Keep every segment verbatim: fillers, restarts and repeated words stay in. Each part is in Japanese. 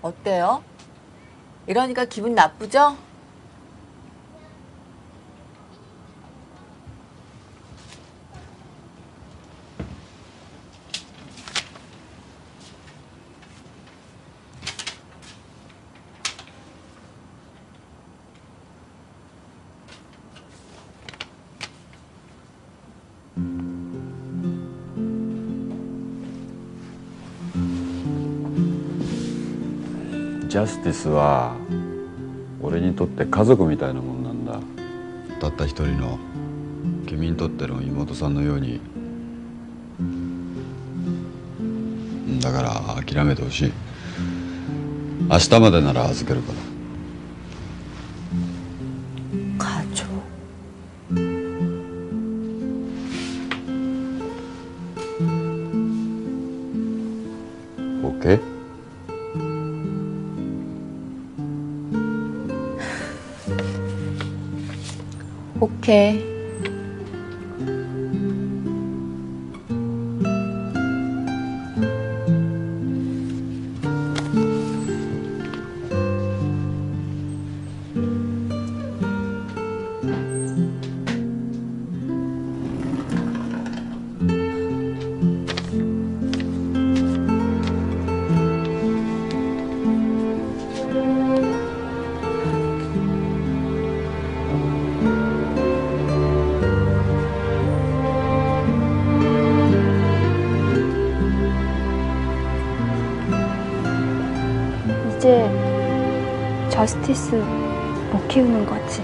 어때요? 이러니까 기분 나쁘죠? ジャスティスは俺にとって家族みたいなもんなんだ。たった一人の君にとっての妹さんのように。だから諦めてほしい。明日までなら預けるから。 가족. 오케이? 오케이. 이제 저스티스 못 키우는 거지.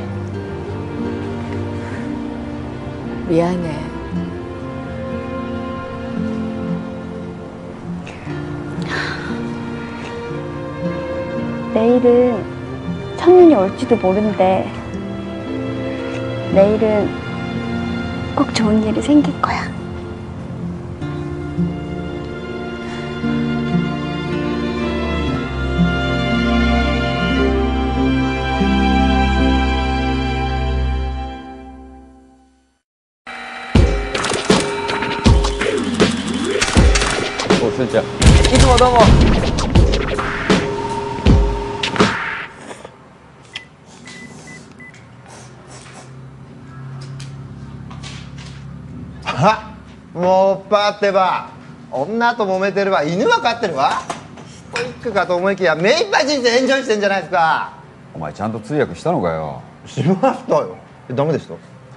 미안해. 내일은 천년이 올지도 모른대. 내일은 꼭 좋은 일이 생길 거야. 오, 진짜. 이거 너무. あ、もうパってば女と揉めてるわ。犬は飼ってるわ。ストイックかと思いきや目いっぱい人生エンジョイしてんじゃないですか。 お前ちゃんと通訳したのかよ。 しましたよ。え、ダメでした？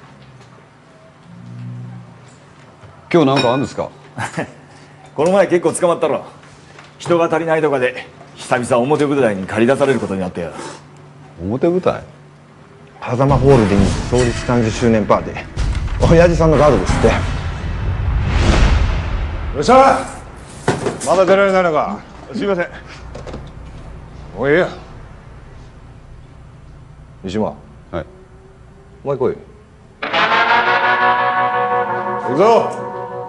今日なんかあるんですか？ この前結構捕まったろ。人が足りないとかで久々表舞台に駆り出されることになってよ。 表舞台？ 狭間ホールディングス創立さんじゅっしゅうねんパーティー。親父さんのガードですって。 よっしゃ、まだ出られないのか。すいません。もうええや。三島。 はい。 お前来い。行くぞ。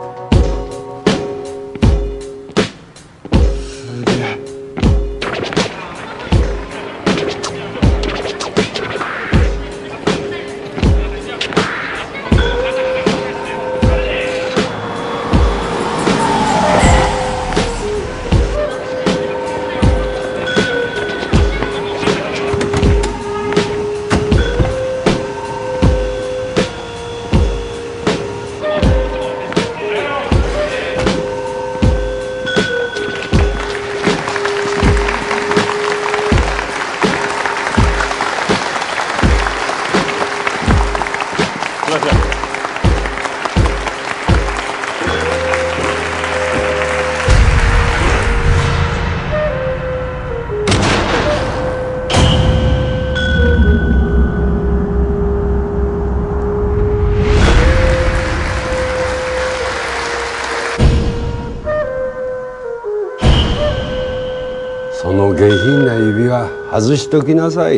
その下品な指輪外しときなさい。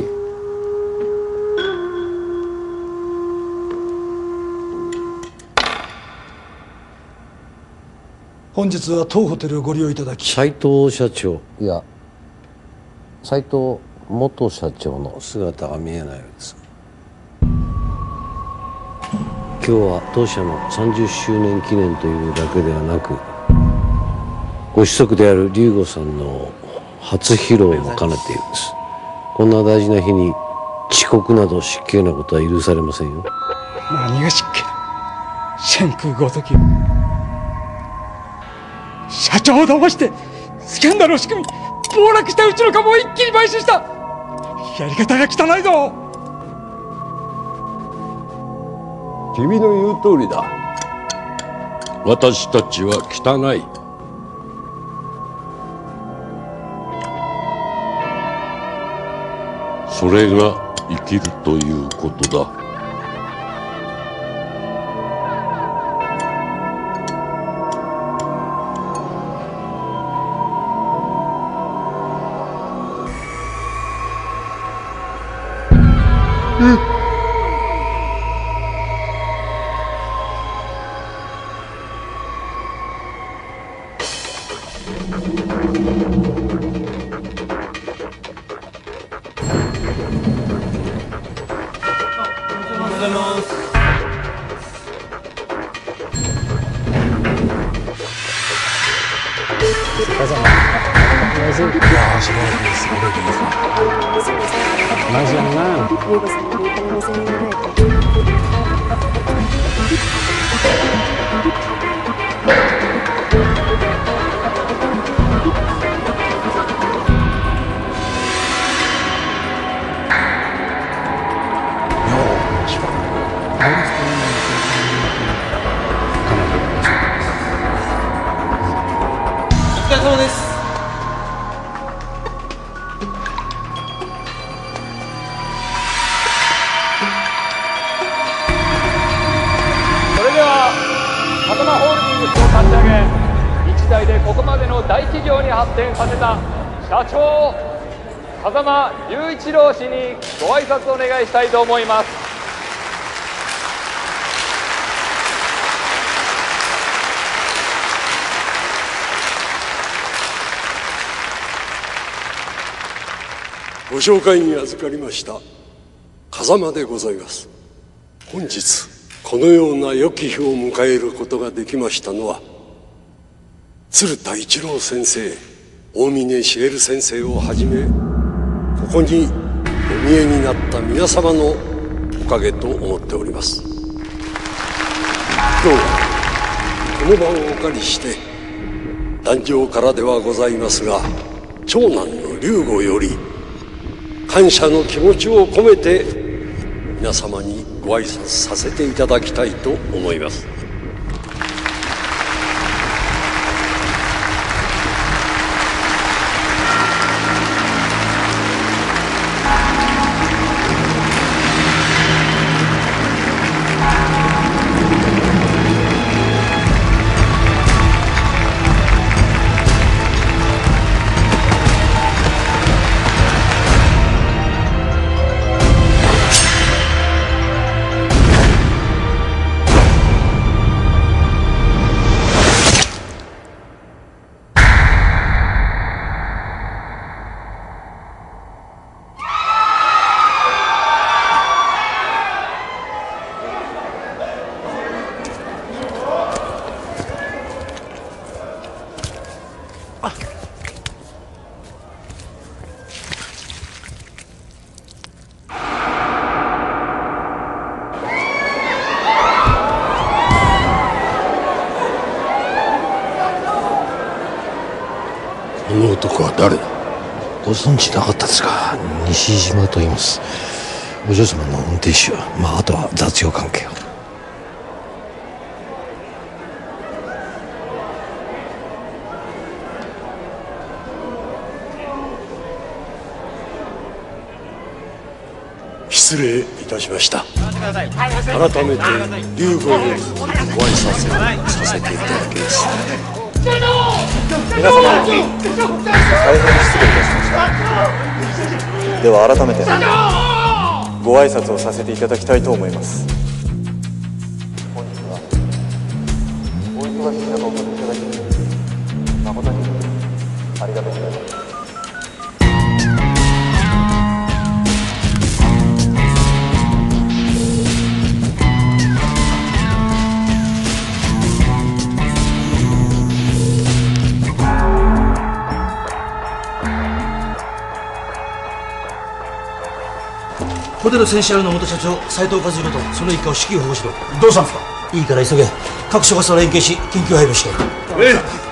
本日は当ホテルをご利用いただき、 斉藤社長、いや斉藤元社長の姿が見えないようです。今日は当社のさんじゅっしゅうねん記念というだけではなく、ご子息である龍吾さんの初披露も兼ねているんです。こんな大事な日に遅刻など失敬なことは許されませんよ。 何が失敬だ。真空ごとき社長を騙してスキャンダルを仕組み暴落したうちの株を一気に買収した。やり方が汚いぞ。 君の言う通りだ。私たちは汚い。それが生きるということだ。 風間雄一郎氏にご挨拶お願いしたいと思います。 ご紹介に預かりました風間でございます。本日このような良き日を迎えることができましたのは、鶴田一郎先生、大峰茂先生をはじめ、ここにお見えになった皆様のおかげと思っております。今日はこの場をお借りして壇上からではございますが、長男の龍吾より感謝の気持ちを込めて皆様にご挨拶させていただきたいと思います。 この男は誰だ。ご存知なかったですか。西島と言います。お嬢様の運転手、まああとは雑用関係を。 失礼いたしました。改めて龍吾よりご挨拶をさせていただきます。 皆様大変失礼いたしました。では改めてご挨拶をさせていただきたいと思います。本日はお忙しい中お越しいただき誠にありがとうございます。 ホテルセンシャルの元社長斉藤和弘とその一家を至急保護しろ。どうしたんですか？いいから急げ。各所轄と連携し緊急配備して。 ええ。